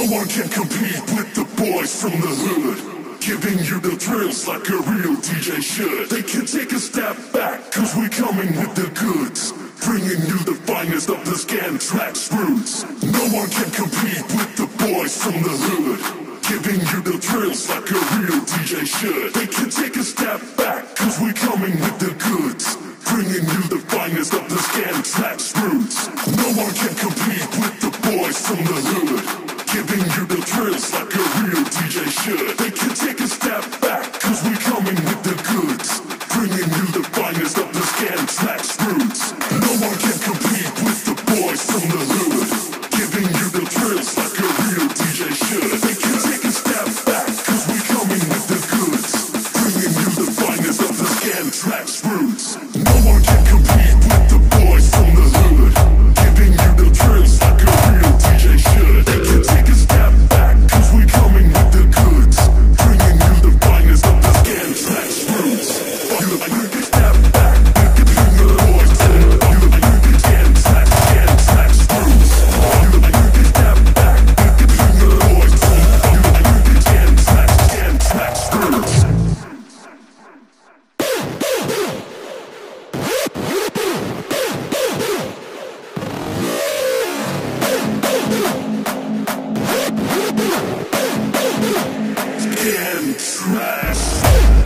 No one can compete with the boys from the hood, giving you the thrills like a real DJ should. They can take a step back, cause we coming with the goods, bringing you the finest of the Scantraxx Rootz. No one can compete with the boys from the hood, giving you the thrills like a real DJ should. They can take a step back, cause we coming with the goods, bringing you the finest of the Scantraxx Rootz. No one can compete with the boys from the hood, giving you the thrills like a real DJ should. They can take a step back, cause we coming with the goods, bringing you the finest of the Scantraxx Rootz. No one can compete with the boys from the hood, giving you the thrills like a real DJ should. They can take a step back, cause we coming with the goods, bringing you the finest of the Scantraxx Rootz. No one can compete with the boys from the hood, giving you the thrills like a real DJ should. They can take a step back, cause we coming with the goods, bringing you the finest of the Scantraxx Rootz. You can step back, you can bring the boys to you can Scantraxx Rootz. You can step back, you can bring the boys to you can Scantraxx Rootz. Scantraxx.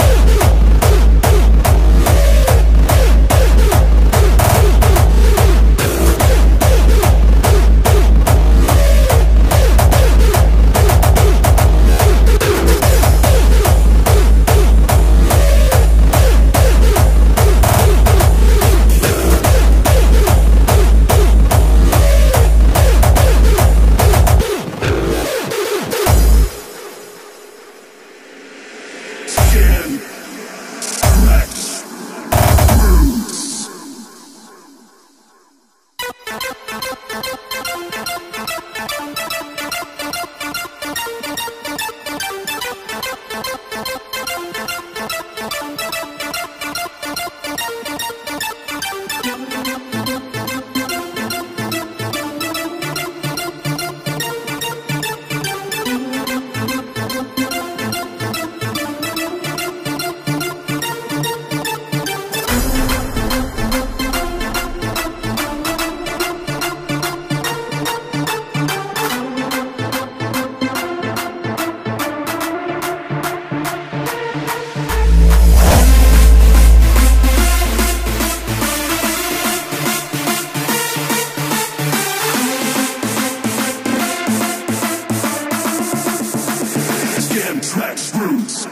Scantraxx Rootz.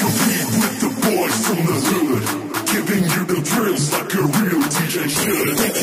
From the hood, giving you the thrills like a real DJ should.